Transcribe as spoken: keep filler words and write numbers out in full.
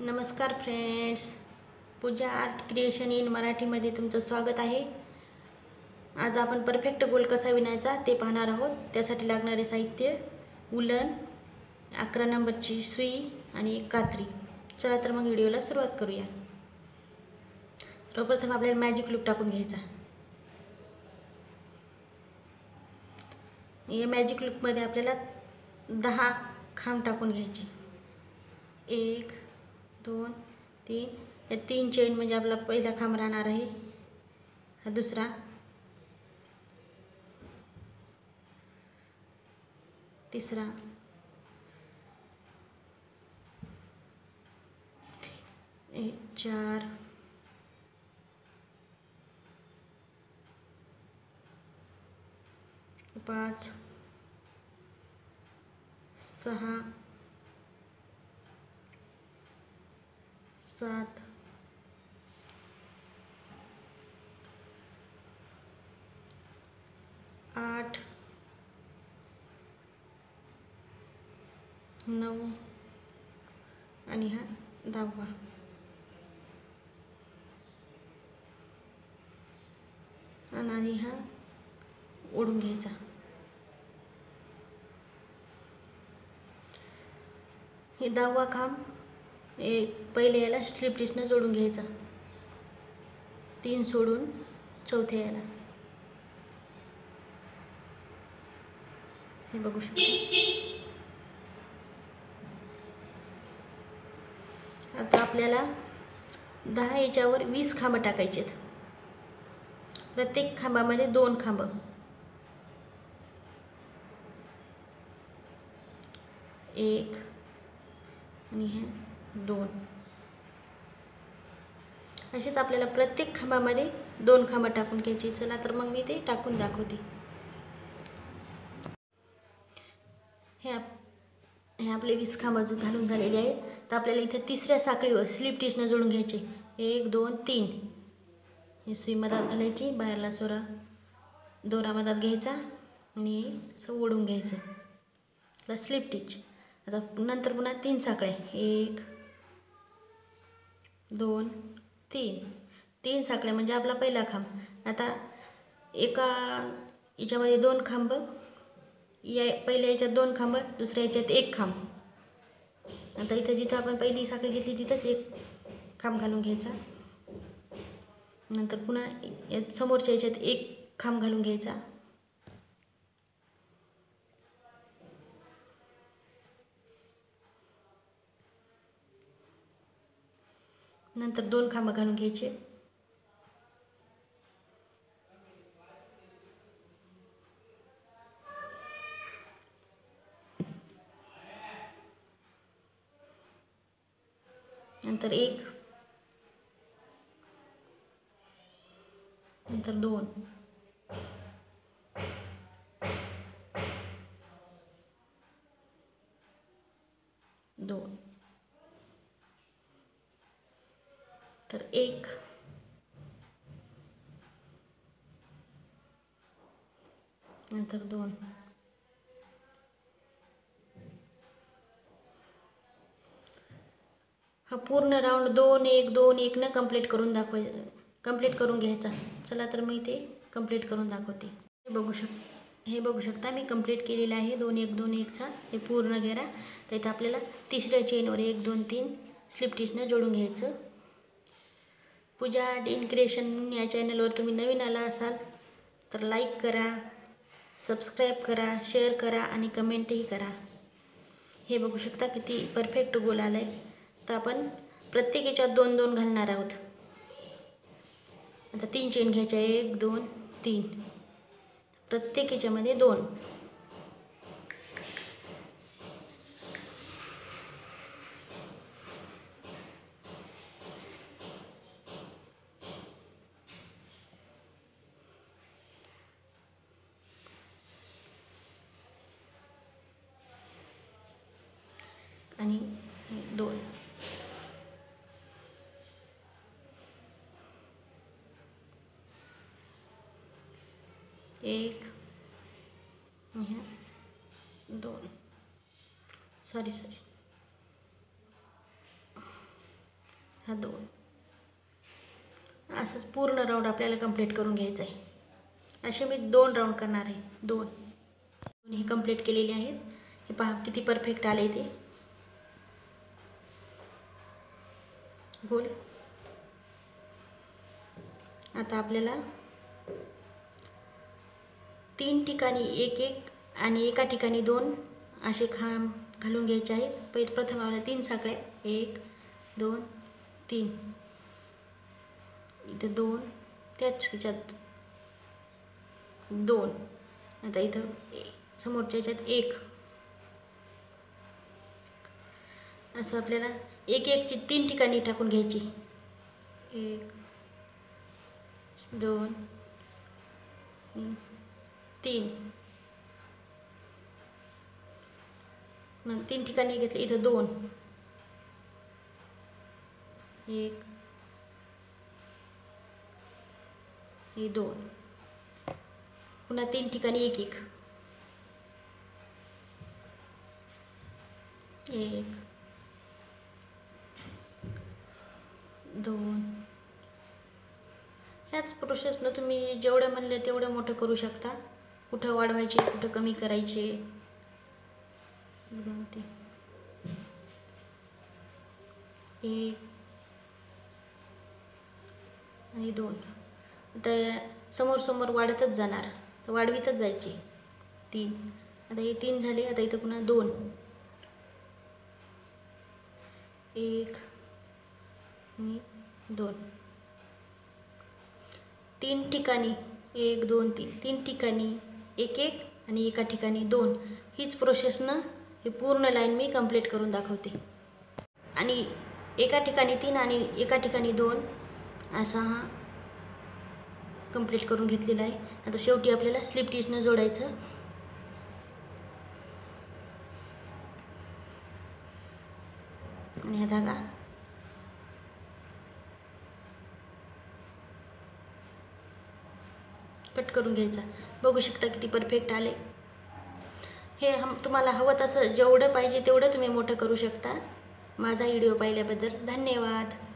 नमस्कार friends, Pooja art creation in मराठीमध्ये तुमचं स्वागत आहे। आज आपण परफेक्ट गोल कसा विणायचा ते पाहणार आहोत। त्यासाठी लागणारे साहित्य उलन, अकरा नंबरची सुई आणि एक कात्री। चला तर मग व्हिडिओला सुरुवात करूया। सर्वप्रथम आपल्याला मॅजिक लूप टाकून घ्यायचा। या मॅजिक लूपमध्ये आपल्याला दहा खांब टाकून घ्यायचे। एक दोन तीन, या तीन चेन म्हणजे आपला पहिला खांब राहणार आहे, हा दुसरा, तिसरा, एक चार, पाच, सहा, सात, आठ, नऊ आणि हा दहावा। आणि हा ओढून घ्यायचा। हे दहावा खांब एक पहिले याला स्लिप स्टिचने जोडून घ्यायचा, तीन सोडून चौथ्या याला, हे बघू शकता। आता आपल्याला दहा याच्यावर वीस खांब टाकायचे आहेत। प्रत्येक खांबामध्ये दोन खांब, एक आणि हे दोन, असेच आपल्याला प्रत्येक खांबामध्ये दोन खांब टाकून घ्यायचे। चला तर मग मी ते टाकून दाखवते। हे हे आपले वीस खांब घालून झालेले आहेत। तर आपल्याला इथे तिसऱ्या साखळीवर स्लिप स्टिचने जोडून घ्यायचे। एक दोन तीन, ही सुई मधात घालायची, बाहेरला सोरा दोरा मधात घ्यायचा आणि असं ओढून घ्यायचं, स्लिप स्टिच। आता नंतर पुन्हा तीन साखळ्या, एक दोन तीन, तीन साखळ्या म्हणजे आपला पहिला खांब। आता एका याच्यामध्ये दोन खांब, या पहिल्या याच्यात दोन खांब, दुसऱ्या याच्यात एक खांब। आता इथं जिथं आपण पहिली साखळी घेतली तिथंच एक खांब घालून घ्यायचा। नंतर पुन्हा समोरच्या याच्यात एक खांब घालून घ्यायचा, नंतर दोन खांब घालून घ्यायचे, नंतर एक, नंतर दोन, दोन, तर एक, नंतर दोन, हा पूर्ण राऊंड दोन एक दोन एक न कंप्लीट करून दाखवाय कंप्लीट करून घ्यायचा। चला तर मी ते कंप्लीट करून दाखवते। हे बघू शक हे बघू शकता मी कंप्लीट केलेलं आहे दोन एक दोन एकचा हे पूर्ण घेरा। तर इथं आपल्याला तिसऱ्या चेनवर एक दोन तीन स्लिप स्टिचने जोडून घ्यायचं। पूजा आर्ट इन क्रिएशन या चॅनलवर तुम्ही नवीन आला असाल तर लाईक करा, सबस्क्राईब करा, शेअर करा आणि कमेंटही करा। हे बघू शकता किती परफेक्ट गोल आला आहे। तर आपण प्रत्येक याच्यात दोन दोन घालणार आहोत। आता तीन चेन घ्यायच्या, एक दोन तीन, प्रत्येक याच्यामध्ये दोन, आणि दोन, एक, दोन, सॉरी सॉरी हा दोन. असंच पूर्ण राऊंड आपल्याला कंप्लीट करून घ्यायचं आहे. असे मी दोन राऊंड करणार आहे. दोन हे कंप्लीट केलेले आहेत. हे पहा किती परफेक्ट आले ते गोल. आता आपल्याला तीन ठिकाणी एक एक आणि एका ठिकाणी दोन असे खांब घालून घ्यायचे आहेत. पहिले प्रथम आपल्याला तीन साखळ्या, एक दोन तीन, इथं दोन, त्याच ह्याच्यात दोन, आता इथं समोरच्या ह्याच्यात एक, असं आपल्याला एक एकची तीन ठिकाणी टाकून घ्यायची. एक दोन तीन, मग तीन ठिकाणी घेतले. इथं दोन, एक हे दोन, पुन्हा तीन ठिकाणी एक एक, एक दोन. ह्याच प्रोसेसनं तुम्ही जेवढं म्हणले तेवढं मोठं करू शकता. कुठं वाढवायचे, कुठं कमी करायचे. दोन तीन, एक आणि दोन. आता समोर समोर वाढतच जाणार, तर वाढवितच जायचे. तीन, आता हे तीन झाले. आता इथं पुन्हा दोन, एक आणि दोन, तीन ठिकाणी एक दोन तीन, तीन ठिकाणी एक एक आणि एका ठिकाणी दोन. हीच प्रोसेसनं हे पूर्ण लाईन मी कंप्लीट करून दाखवते. आणि एका ठिकाणी तीन आणि एका ठिकाणी दोन असा हा कंप्लीट करून घेतलेला आहे. आता शेवटी आपल्याला स्लिप टिचनं जोडायचं. आणि हा धागा कट करून घ्यायचा. बघू शकता किती परफेक्ट आले. हे हम तुम्हाला हवं तसं जेवढं पाहिजे तेवढं तुम्ही मोठं करू शकता. माझा व्हिडिओ पाहिल्याबद्दल धन्यवाद.